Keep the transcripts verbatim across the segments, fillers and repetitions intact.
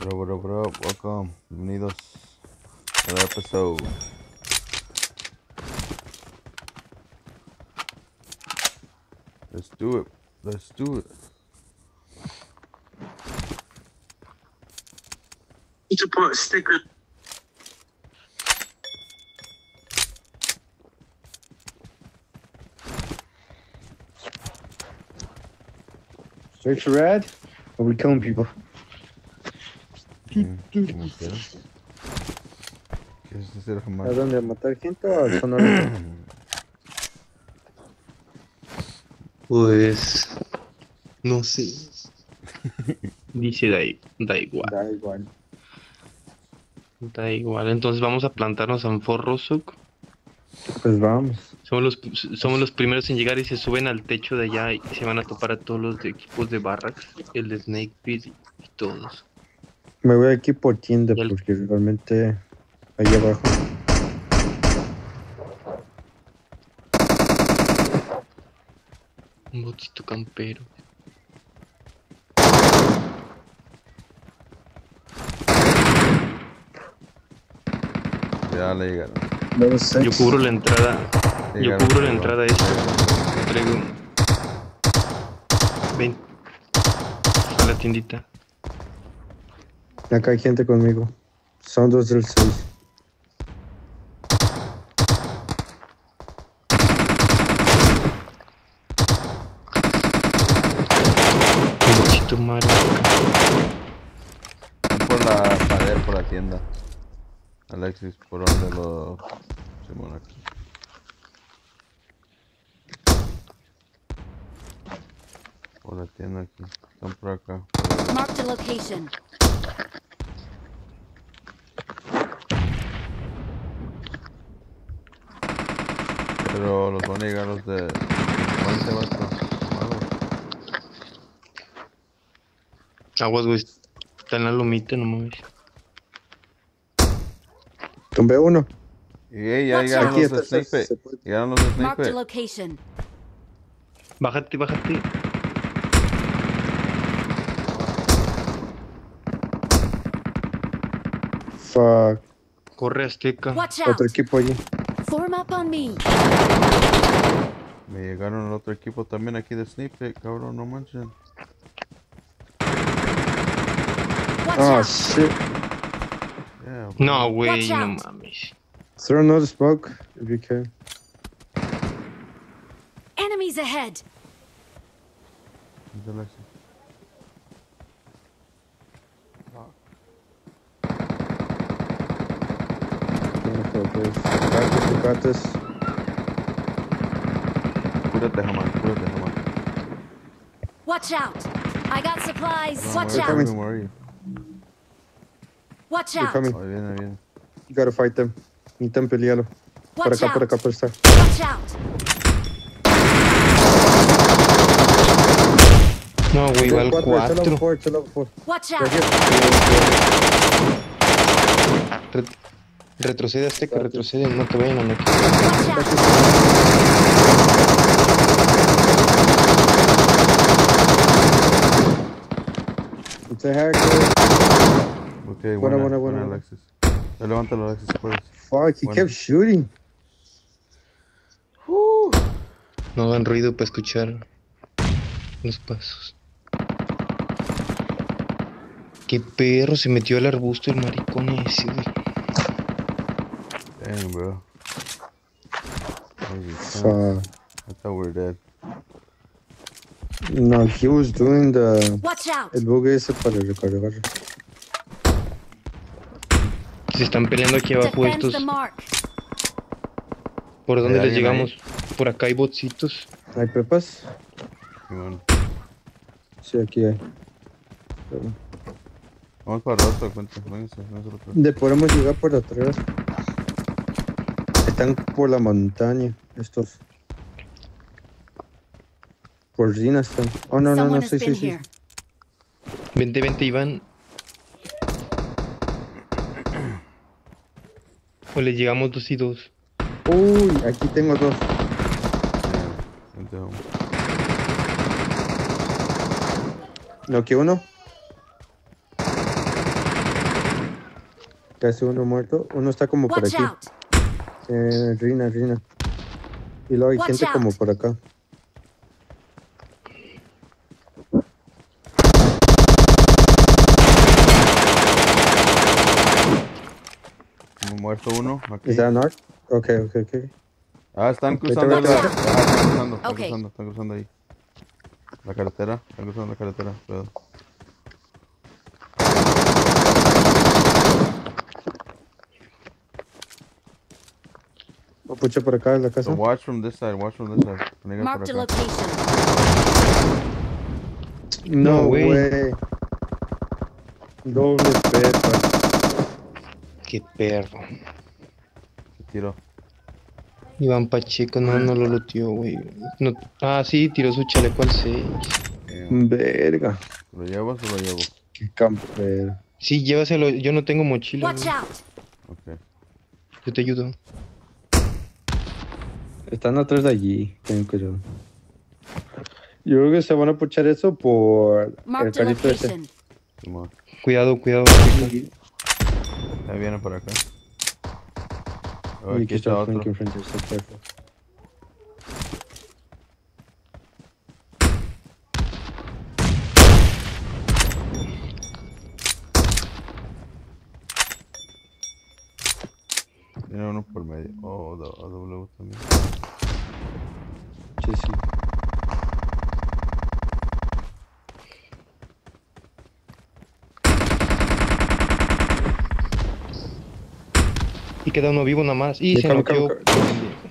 What up, what up, what up? Welcome. Bienvenidos a another episode. Let's do it. Let's do it. Need to put a sticker. Search for red? Or we killing people? Mm, como quieras. ¿Quieres hacer jamás? ¿A dónde? ¿A matar gente o al sonoro? Pues no sé. Dice da, i- da igual, Da igual. da igual. Entonces vamos a plantarnos en Fort Rosok. Pues vamos. Somos los somos los primeros en llegar y se suben al techo de allá y se van a topar a todos los de equipos de Barracks, el de Snake Pit y todos. Me voy aquí por tienda Y el- porque realmente ahí abajo. Un botito campero. Ya le llegaron. Level six. Yo cubro la entrada. Yo Llegaron, cubro la llegaron. entrada esta. Traigo. Ven. A la tiendita. Acá hay gente conmigo. Son dos del seis. Un botito malo. Ven por la pared, por la tienda. Alexis, por donde lo... Simón aquí. Por la tienda aquí. Están por acá. Marked a location. Pero los van a llegar los de... ¿Cuánto vato? Aguas, güey. Está en la lomita, no mames. Tumbé uno. Y hey, ya Watch llegaron out. Aquí los de está. Snake se- Pit. se puede- Llegaron los de Snake Marked a Pit. location. Bájate, bájate. Fuck. Corre, Azteca. Watch out. Otro equipo allí. Form up on me. Me llegaron el otro equipo también aquí de Snake Pit, cabrón, no manchen. Watch Oh out. shit. Yeah, No, güey, Watch no out. mames. Throw another smoke if you can. Enemies ahead. ¿dónde Alexis? Beautiful, boys. Got this, we got this. Cúrate, jamás, cúrate, jamás. Watch out. I got supplies. No, Watch where- out. where- where are you? Watch They're out. coming. Oh, ahí viene, ahí viene. You gotta fight them. Necesitan pelearlo. Por Watch acá, por out. acá, por estar. Watch out. No, güey, va al Cuatro, it's a level cuatro. four, it's a level four. Watch Right out. here. Ret- retrocede, Azteca, retrocede. No te vayan a meter. Watch out. It's a hacker. Ok, Buena, buena, buena, buena, buena. Alexis. Ya levántalo, Alexis, si puedes. Fuck, he Bueno. kept shooting. No hagan ruido para escuchar los pasos. Qué perro, se metió al arbusto el maricón ese, güey. Damn, bro. Holy shit. Fuck. I thought we were dead. No, he was doing the... Watch out. El bug ese para recargar. Se están peleando aquí abajo Defend estos. the mark. ¿Por dónde ¿Hay les alguien llegamos? Por acá hay botcitos. ¿Hay pepas? Simón. Sí, aquí hay. Vamos para el otro, cuenta. Vénganse, vénganse al otro. De podemos llegar por atrás. Están por la montaña, estos. Por Rina están. Oh, no, no, no, Someone has sí, sí, been sí. here. Vente, vente, Iván. O le llegamos dos y dos. Uy, aquí tengo dos. Yeah, vente, vamos. ¿No que uno? Casi uno muerto. Uno está como por Watch aquí. out! Eh, Rina, Rina. Y luego hay Watch gente como out. por acá. Muerto uno. Aquí. ¿Es that knock? Ok, ok, ok. Ah, están Vete, cruzando. vete, la- vete. ah, están cruzando, están Ok. cruzando, están cruzando ahí. La carretera, están cruzando la carretera. Cuidado. Oh, pucha por acá en la casa. So watch from this side, watch from this side. Venga por Marked a acá. location. No, No, güey. güey. Doble pepa. Qué perro. Se tiró. Iván Pacheco, no, no lo looteó, güey. No, ah, sí, tiró su chaleco al seis. Eh, Verga. ¿Lo llevas o lo llevo? Qué campero. Sí, llévaselo. Yo no tengo mochila, Watch güey. out! Ok. Yo te ayudo. Están atrás de allí. Ten cuidado. Yo creo que se van a puchar eso por el Marked a carrito ese. location. Simón. Cuidado, cuidado. Pacheco. Ahí viene por acá. Oh, Y aquí está otro. flanking frente, está careful. Tiene uno por medio. Oh, do- a W también. Sí, sí. Y queda uno vivo nada más. Y Ya, se calma, noqueó. calma,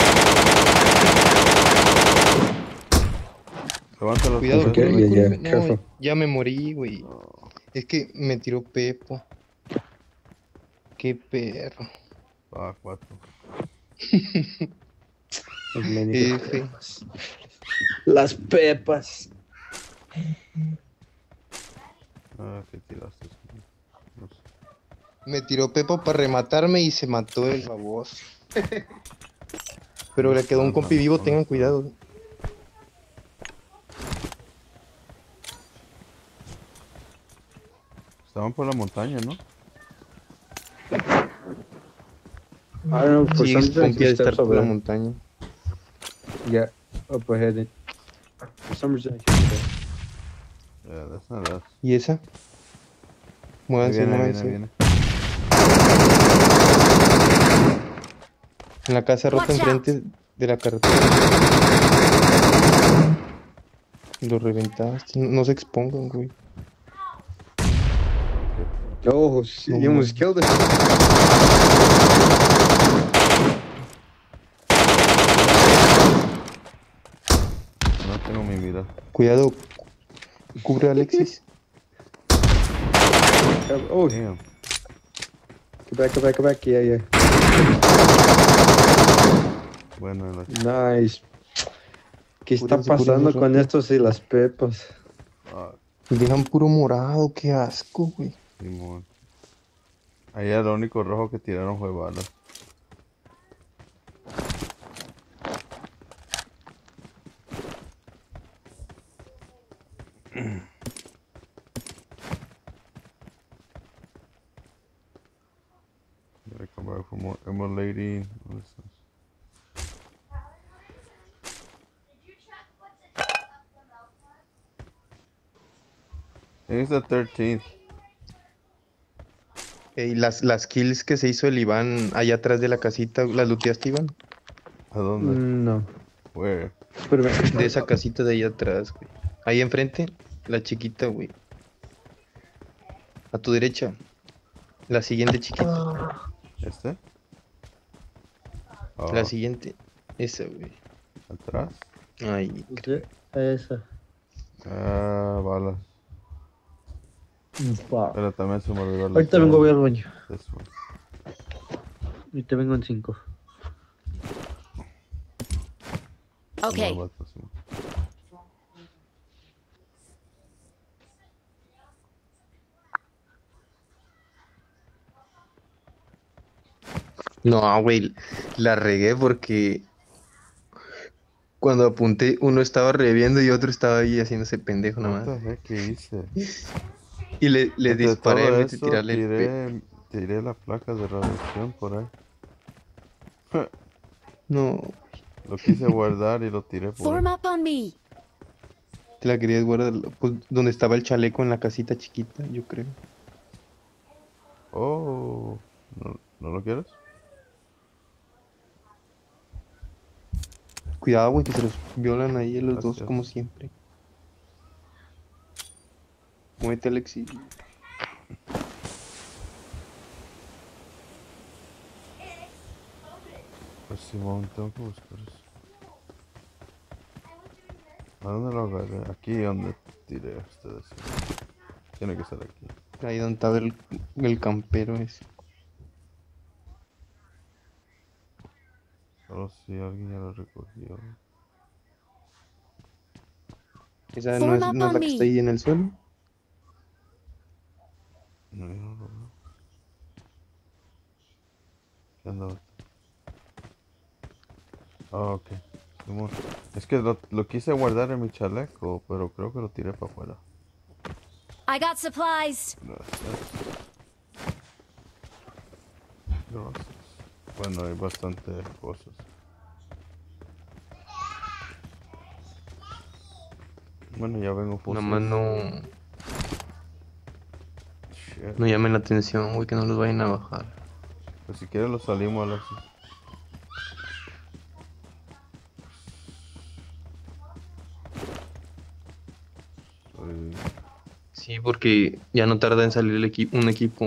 Levántalo. Cuidado, Ok, cúreme, ya, ya, cúreme. No, careful. ya me morí, güey. Es que me tiró Pepo. Qué perro. Ah, cuatro. As many F. pepas. Las pepas. Ah, ¿qué tiraste? No sé. Me tiró Pepo para rematarme y se mató el baboso. Pero le quedó un compi vivo, tengan cuidado. Estaban por la montaña, ¿no? I don't know, for Sí, some es reason compi he de estar steps por over la there. montaña. Yeah, up ahead. For some reason I hear that. Yeah, that's not us. ¿Y esa? Ahí Muévanse, viene, ahí muévanse. viene, viene. En la casa rota Watch enfrente de la carretera. Lo reventaste. No, no se expongan, güey. Oh, shit, No you almost mames. killed it. No tengo mi mira. Cuidado. Cubre a Alexis. Oh, Damn. go back, go back, go back. Yeah, yeah. Bueno, la... Nice. ¿Qué está Cúrense, cúrense pasando con rápido. estos y las pepas? Ah, Dejan puro morado, qué asco, güey. Simón. Allá lo único rojo que tiraron fue balas. Gotta come back for more emulating. What is this? I think it's the thirteenth. Y las, las kills que se hizo el Iván allá atrás de la casita, ¿las looteaste, Iván? ¿A dónde? Mm, no. Where? Pero De esa casita de allá atrás, güey. Ahí enfrente, la chiquita, güey. A tu derecha. La siguiente chiquita. ¿Este? Oh, La siguiente. Esa, güey. atrás. Ay, esa. Ah, balas. Pero también se me olvidó la Ahorita vengo, voy al baño. This one. Ahorita vengo en cinco. Okay. More balas, Simón. no, güey. La regué porque cuando apunté, uno estaba reviendo y otro estaba ahí haciéndose pendejo What nada más. the heck, ¿qué hice? Y le, le Entre disparé todo en vez de eso, tirarle el pe... tiré, tiré la placa de radiación por ahí. No, Lo quise guardar y lo tiré por Form ahí. up on me. te la querías guardar, pues, donde estaba el chaleco en la casita chiquita, yo creo. Oh, ¿no, no lo quieres? Cuidado, güey, que se los violan ahí a los dos, Gracias. como siempre. Muévete, Alexi. Pues Simón, tengo que buscar eso. ¿A dónde lo agarré? Aquí donde tiré a ustedes. Tiene que ser aquí. Ahí donde estaba el, el campero ese. Solo si alguien ya lo recogió. Esa no Form es, up no es on la que está me. ahí en el suelo. No, yo no lo veo. ¿Qué anda? Ah, ok. Simón. Es que lo, lo quise guardar en mi chaleco, pero creo que lo tiré para afuera. I got supplies. Gracias. Gracias. Bueno, hay bastantes cosas. Bueno, ya vengo Nada fusil. más no, Shit. no llamen la atención, güey, que no los vayan a bajar. Pues si quieres lo salimos, Alexis. Soy- Sí, porque ya no tarda en salir el equipo, un equipo.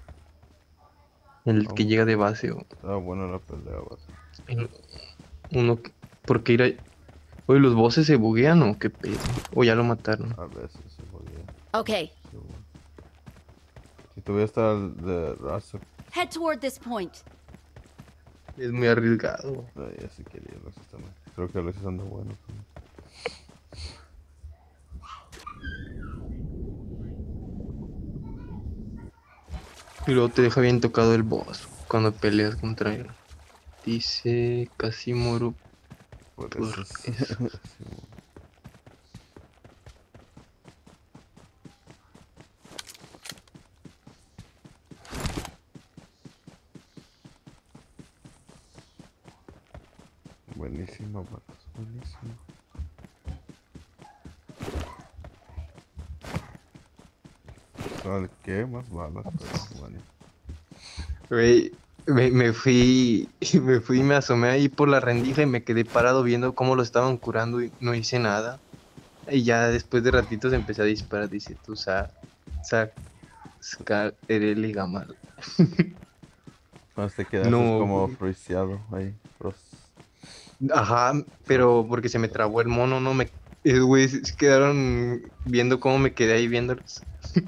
El que Oh. llega de base o Está buena la pelea, vas. el- uno que, porque ir a... Oye, ¿los bosses se buguean o qué pedo? O ya lo mataron. A veces se jodía. Okay. Seguro. Si tuviera estar el de raza, Head toward this point. Es muy arriesgado. ay, ya sí quería Alexis también. Creo que Alexis anda bueno también. Y luego te deja bien tocado el boss cuando peleas contra él. Dice casi muero Por por eso es- eso. Simón. Buenísimo, Marcos, buenísimo. ¿Sabes qué? Más balas, pero bueno. Güey, me, me fui, me fui y me asomé ahí por la rendija y me quedé parado viendo cómo lo estaban curando y no hice nada. Y ya después de ratitos empecé a disparar, dice tú, sa, sa, ska, ereli, gamal. Más te quedas No, como güey. friseado ahí. Pros. Ajá, pero porque se me trabó el mono, no me... eh, güey, se se quedaron viendo cómo me quedé ahí viéndolos.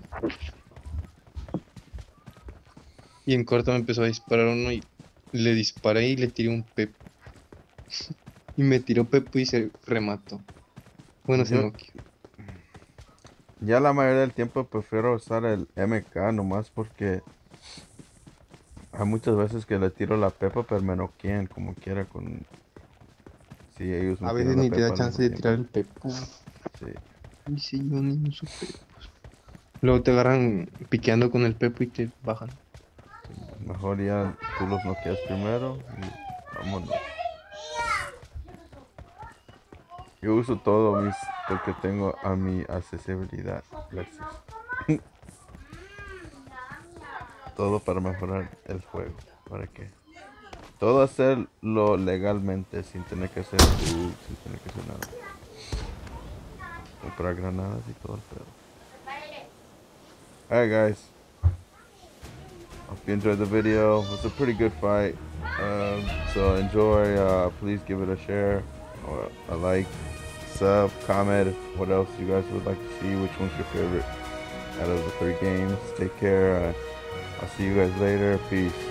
Y en corto me empezó a disparar uno y le disparé y le tiré un pepo. Y me tiró pepo y se remató. Bueno, se Yo- noqueó. Ya la mayoría del tiempo prefiero usar el M K nomás porque hay muchas veces que le tiro la pepa pero me noquean como quiera con... Si ellos me A tiran veces la ni te pepa da al chance mismo de tirar el tiempo. pepo. Sí. Dice yo ni uso pepos. Luego te agarran piqueando con el pepo y te bajan. Mejor ya tú los noqueas primero y vámonos. Yo uso todo mis porque tengo a mi accesibilidad. Gracias. Todo para mejorar el juego. ¿Para qué? Todo hacerlo legalmente sin tener que hacer bugs, sin tener que hacer nada. Comprar granadas y todo el pedo. Alright guys. Hope you enjoyed the video. It was a pretty good fight. Um, so enjoy. Uh, please give it a share or a like, sub, comment. What else you guys would like to see? Which one's your favorite out of the three games? Take care. Uh, I'll see you guys later. Peace.